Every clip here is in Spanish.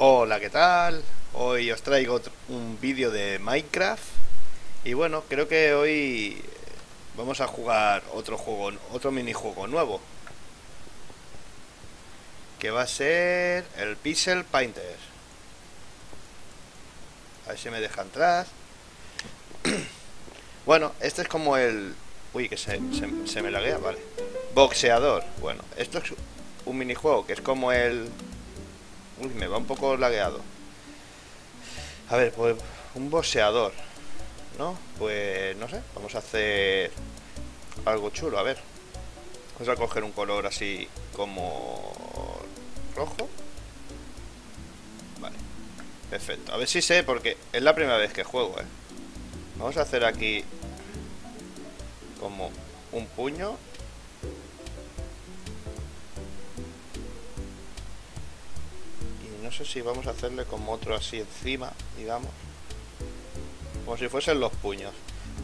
Hola, ¿qué tal? Hoy os traigo un vídeo de Minecraft. Y bueno, creo que hoy vamos a jugar otro juego, otro minijuego nuevo, que va a ser el Pixel Painter. A ver si me deja entrar. Bueno, este es como el... Uy, que se me laguea, vale. Boxeador. Bueno, esto es un minijuego que es como el... Uy, me va un poco lagueado. A ver, pues un boxeador, ¿no? Pues no sé, vamos a hacer algo chulo, a ver. Vamos a coger un color así como rojo. Vale, perfecto. A ver si sé, porque es la primera vez que juego, ¿eh? Vamos a hacer aquí como un puño. Y no sé si vamos a hacerle como otro así encima, digamos. Como si fuesen los puños.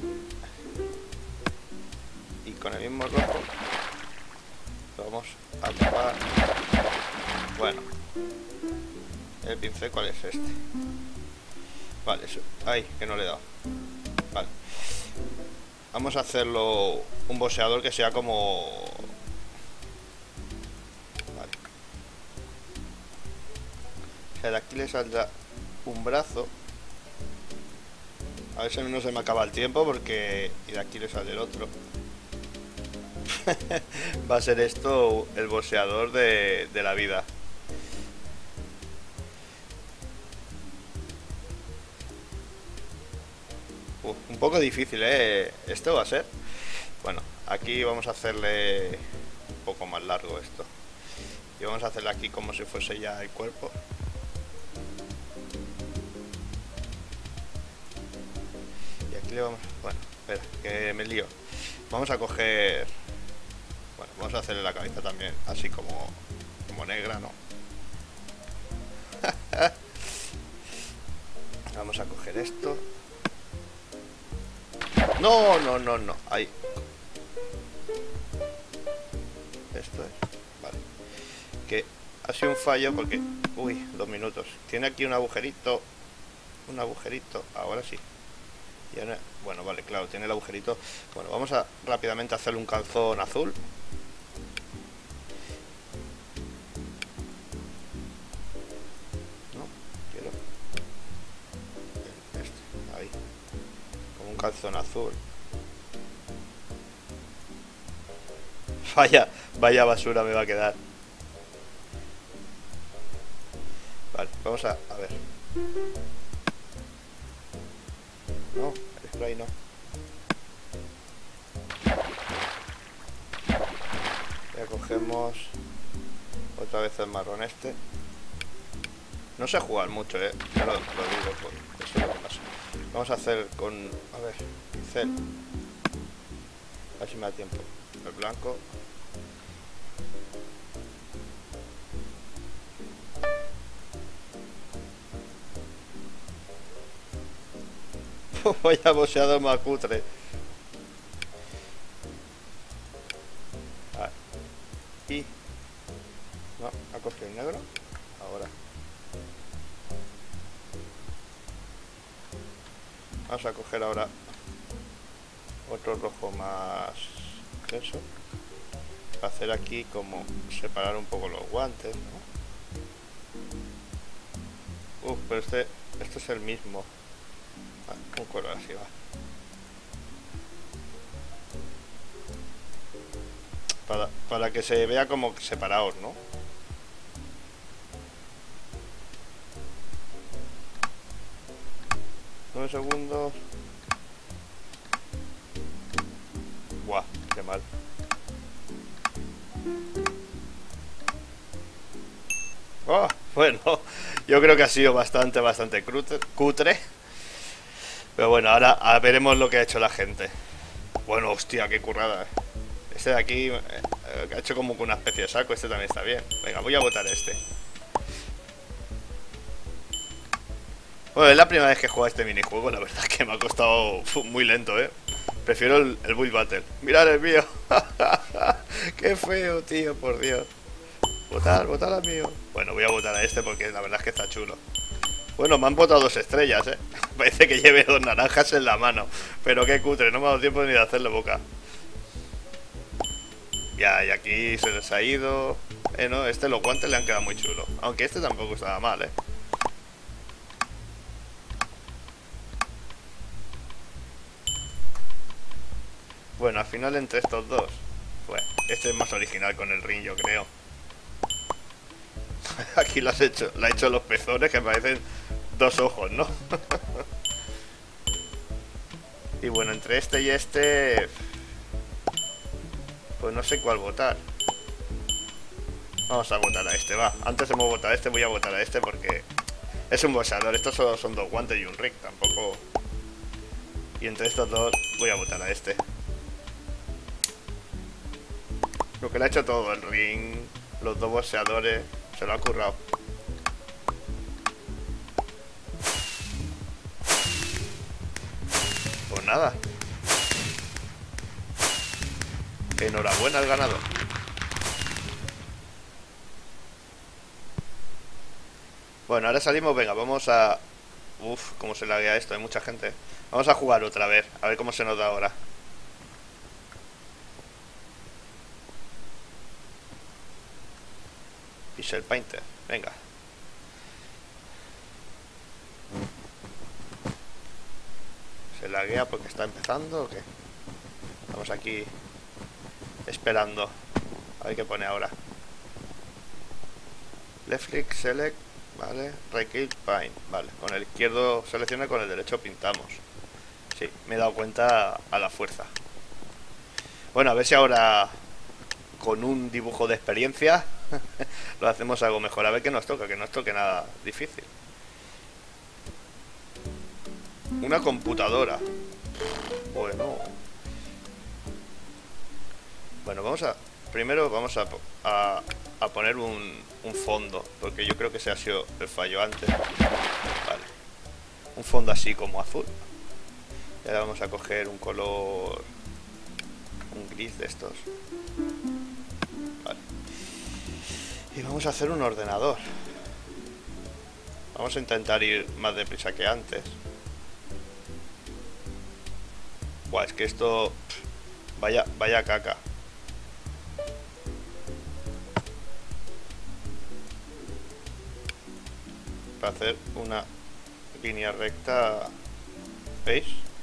Y con el mismo rojo vamos a tapar. Bueno, el pincel, ¿cuál es este? Vale, eso. Ay, que no le he dado. Vale. Vamos a hacerlo un boxeador que sea como... Vale. O sea, de aquí le saldrá un brazo. A ver si no se me acaba el tiempo porque... Y de aquí le sale el otro. Va a ser esto el boxeador de la vida. Un poco difícil, ¿eh? Esto va a ser. Bueno, aquí vamos a hacerle un poco más largo esto. Y vamos a hacerle aquí como si fuese ya el cuerpo. Y aquí le vamos... Bueno, espera, que me lío. Vamos a coger... Bueno, vamos a hacerle la cabeza también, así como negra, ¿no? Vamos a coger esto. No, no, no, no. Ahí. Esto es. Vale. Que ha sido un fallo porque... Uy, 2 minutos. Tiene aquí un agujerito. Un agujerito. Ahora sí. Y ahora... Bueno, vale, claro, tiene el agujerito. Bueno, vamos a rápidamente hacerle un calzón azul. No, quiero... Este, ahí. Como un calzón azul. Vaya basura me va a quedar. Vale, vamos a ver. No, el spray no. Ya cogemos otra vez el marrón este. No sé jugar mucho, ya lo digo, por eso es lo que pasa. Vamos a hacer con... A ver, pincel. A ver si me da tiempo. El blanco. Vaya boxeador más cutre. Vale. Y... No, ha cogido el negro. Ahora. Vamos a coger ahora otro rojo más intenso. Para hacer aquí como separar un poco los guantes, ¿no? Pero este es el mismo. Un color así va. Para que se vea como separados, ¿no? Unos segundos. Buah, qué mal. Oh, bueno, yo creo que ha sido bastante cutre. Pero bueno, ahora veremos lo que ha hecho la gente. Bueno, hostia, qué currada. Este de aquí ha hecho como que una especie de saco. Este también está bien. Venga, voy a botar este. Bueno, es la primera vez que juego a este minijuego. La verdad es que me ha costado muy lento, ¿eh? Prefiero el Build Battle. Mirad el mío. Qué feo, tío, por Dios. Votar a mío. Bueno, voy a votar a este porque la verdad es que está chulo. Bueno, me han votado 2 estrellas, Parece que lleve 2 naranjas en la mano. Pero qué cutre, no me ha dado tiempo ni de hacerle boca. Ya, y aquí se les ha ido. No, los guantes le han quedado muy chulos. Aunque este tampoco estaba mal, Bueno, al final entre estos dos, pues este es más original con el ring, yo creo. Aquí lo ha hecho los pezones que parecen 2 ojos, ¿no? Y bueno, entre este y este, pues no sé cuál votar. Vamos a votar a este, va. Antes hemos votado a este, voy a votar a este porque es un boxeador. Estos solo son 2 guantes y un ring, tampoco. Y entre estos dos voy a votar a este. Lo que le ha hecho todo, el ring, los 2 boxeadores, se lo ha currado. Pues nada. Enhorabuena al ganador. Bueno, ahora salimos, venga, vamos a... Uf, cómo se laguea esto, hay mucha gente. Vamos a jugar otra vez, a ver cómo se nos da ahora. Pixel Painter, venga. ¿Se laguea porque está empezando o qué? Estamos aquí esperando. A ver qué pone ahora. Left click, select, vale. Right click, paint, vale. Con el izquierdo selecciona, con el derecho pintamos. Sí, me he dado cuenta a la fuerza. Bueno, a ver si ahora con un dibujo de experiencia lo hacemos algo mejor. A ver qué nos toca, que no nos toque nada difícil. Una computadora. Bueno, primero vamos a poner un fondo, porque yo creo que ese ha sido el fallo antes. Vale. Un fondo así como azul. Y ahora vamos a coger un color, un gris de estos. Vale. Y vamos a hacer un ordenador. Vamos a intentar ir más deprisa que antes. Buah, es que esto... Vaya caca. Para hacer una línea recta, ¿veis?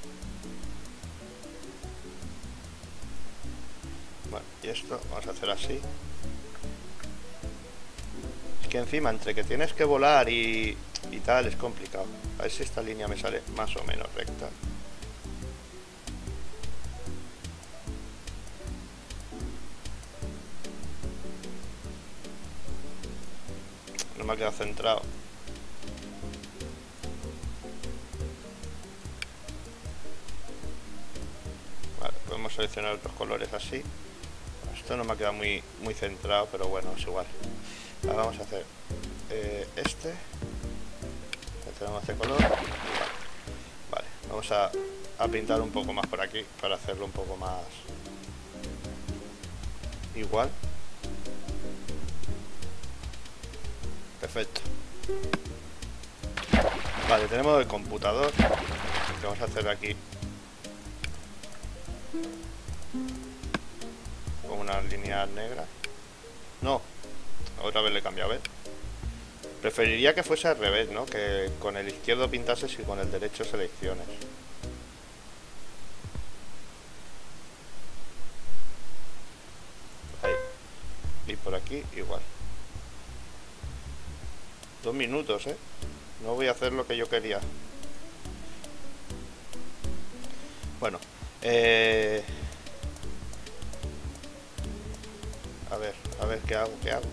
Bueno, y esto vamos a hacer así. Es que encima entre que tienes que volar y tal es complicado. A ver si esta línea me sale más o menos recta. No me ha quedado centrado. Vale, podemos seleccionar otros colores así. Esto no me ha quedado muy centrado, pero bueno, es igual. Ahora vamos a hacer este. Seleccionamos este color. Vale, vamos a pintar un poco más por aquí para hacerlo un poco más igual. Perfecto. Vale, tenemos el computador que vamos a hacer aquí con unas líneas negras. No, otra vez le he cambiado, ¿ves? Preferiría que fuese al revés, ¿no? Que con el izquierdo pintases y con el derecho selecciones. Ahí. Y por aquí igual. 2 minutos, No voy a hacer lo que yo quería. Bueno, a ver, ¿qué hago?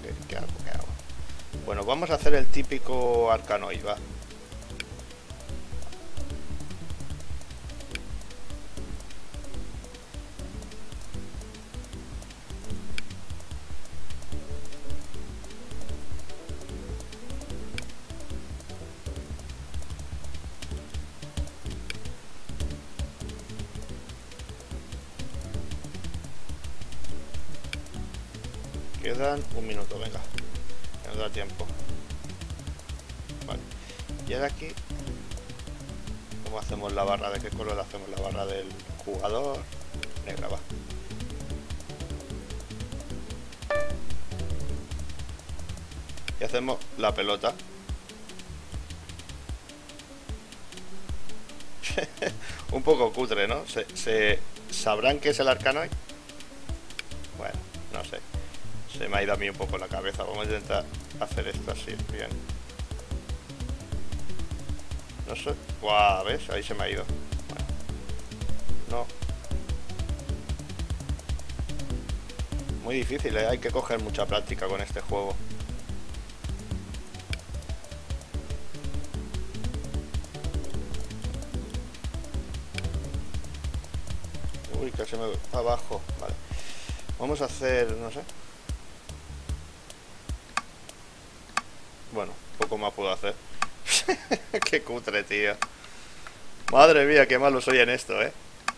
Bueno, vamos a hacer el típico Arkanoid, va. Quedan 1 minuto, venga. nos da tiempo. Vale. Y ahora aquí, ¿cómo hacemos la barra? ¿De qué color hacemos la barra del jugador? Negra, va. Y hacemos la pelota. Un poco cutre, ¿no? ¿Se sabrán qué es el Arcanoid? Bueno, no sé. Se me ha ido a mí un poco la cabeza. Vamos a intentar hacer esto así, bien. No sé. Guau, ¿ves? Ahí se me ha ido. Bueno. No. Muy difícil, ¿eh? Hay que coger mucha práctica con este juego. Uy, que se me va abajo. Vale. Vamos a hacer, no sé. Bueno, poco más puedo hacer. Qué cutre, tío. Madre mía, qué malo soy en esto, ¿eh?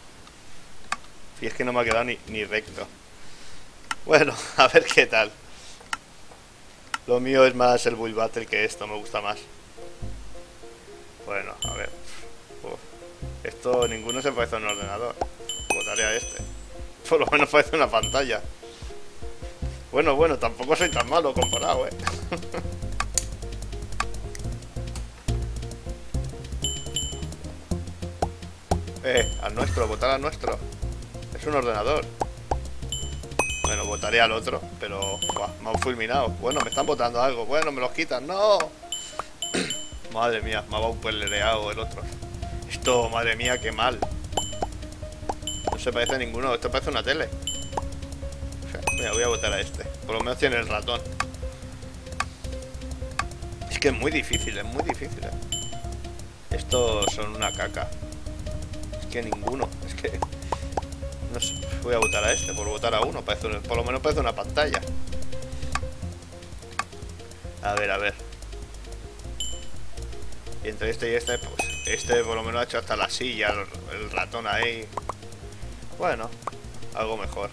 Y es que no me ha quedado ni recto. Bueno, a ver qué tal. Lo mío es más el Build Battle que esto, me gusta más. Bueno, a ver. Uf. Esto ninguno se parece a un ordenador. Votaré a este. Por lo menos parece una pantalla. Bueno, tampoco soy tan malo comparado, al nuestro, votar al nuestro. Es un ordenador. Bueno, votaré al otro, pero buah, me han fulminado. Bueno, me están votando algo. Bueno, me los quitan. ¡No! Madre mía, me ha bauperlereado el otro. Esto, madre mía, qué mal. No se parece a ninguno. Esto parece una tele. O sea, mira, voy a votar a este. Por lo menos tiene el ratón. Es que es muy difícil, Estos son una caca. Es que ninguno. Es que... No sé, voy a votar a este por votar a uno. Por lo menos parece una pantalla. A ver. Y entre este y este, pues este por lo menos ha hecho hasta la silla, el ratón ahí. Bueno, algo mejor.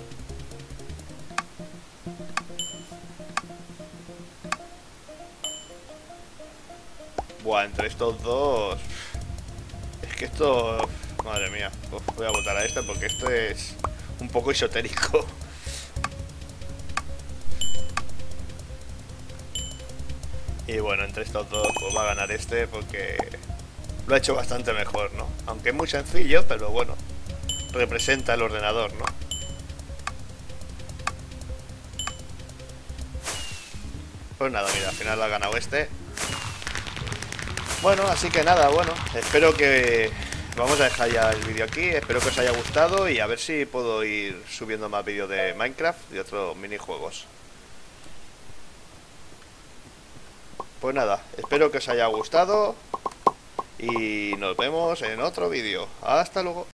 Buah, entre estos dos... Es que esto... Madre mía, uf, voy a votar a este porque esto es un poco esotérico. Y bueno, entre estos dos pues va a ganar este porque lo ha hecho bastante mejor, ¿no? Aunque es muy sencillo, pero bueno, representa el ordenador, ¿no? Pues nada, mira, al final ha ganado este. Bueno, así que nada, bueno, espero que... Vamos a dejar ya el vídeo aquí, espero que os haya gustado y a ver si puedo ir subiendo más vídeos de Minecraft y otros minijuegos. Pues nada, espero que os haya gustado y nos vemos en otro vídeo. Hasta luego.